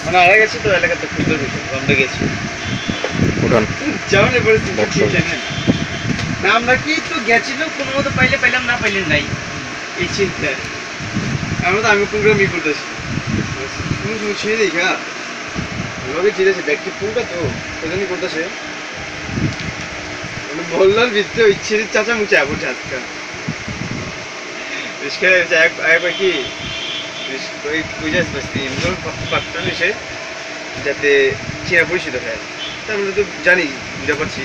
মানে আগে গেছি তো এলাকাতে সুন্দর কিছু আমরা গেছি উঠান যেমন পরিস্থিতি জানেন না আমরা কি তো গেছিলাম কোনো মতো পাইলে পাইলাম না পাইলে নাই এই চিন্তা আমরা তো আমি পুরো মি করতেছি তুমি তুমি ছেড়ে দেখা লগে চিড়েছে ব্যক্তি পুরোটা তো সেজন্যই করতেছে মানে বললাম ভিতরে ইচ্ছে চাচা মুচে আবুছে আজকা রিস্কা একবার কি ওই বুঝাস বসতি এমন পাত্র নিছে যাতে চেনা পরিচিত হয় তার মধ্যে তো জানি বুঝতে পারছি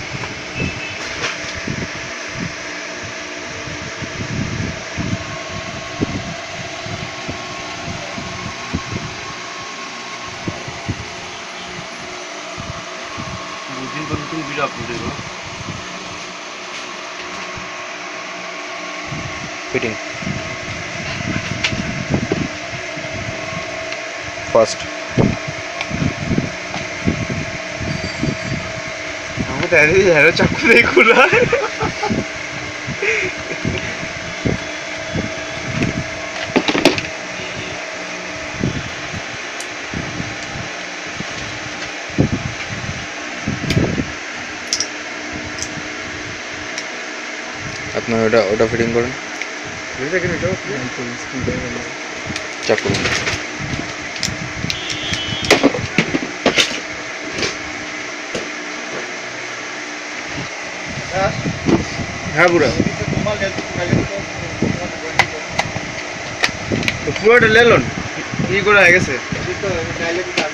দুদিন পর নতুন ভিডিও আপলোড দেবো ফিটিং ফার্স্ট আমাদের হ্যারো চাকু দিয়ে খোলা আপনার ওটা ফিটিং করেন চাকু হ্যাঁ বুড়া পুরোটা লেলন ই করা হয়ে গেছে